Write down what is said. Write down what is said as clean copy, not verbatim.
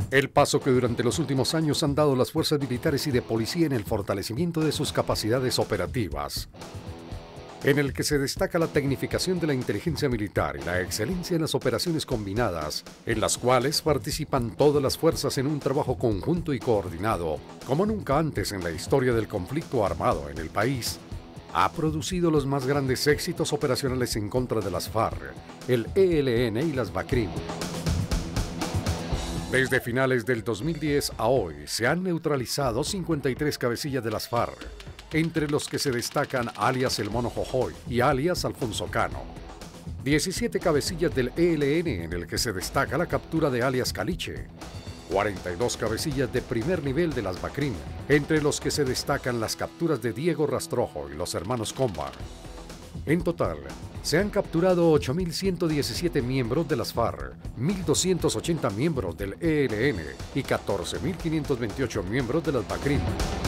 El paso que durante los últimos años han dado las fuerzas militares y de policía en el fortalecimiento de sus capacidades operativas, en el que se destaca la tecnificación de la inteligencia militar y la excelencia en las operaciones combinadas, en las cuales participan todas las fuerzas en un trabajo conjunto y coordinado, como nunca antes en la historia del conflicto armado en el país, ha producido los más grandes éxitos operacionales en contra de las FARC, el ELN y las BACRIM. Desde finales del 2010 a hoy se han neutralizado 53 cabecillas de las FARC, entre los que se destacan alias El Mono Jojoy y alias Alfonso Cano. 17 cabecillas del ELN, en el que se destaca la captura de alias Caliche. 42 cabecillas de primer nivel de las BACRIM, entre los que se destacan las capturas de Diego Rastrojo y los hermanos Combar. En total, se han capturado 8.117 miembros de las FARC, 1.280 miembros del ELN y 14.528 miembros de las BACRIM.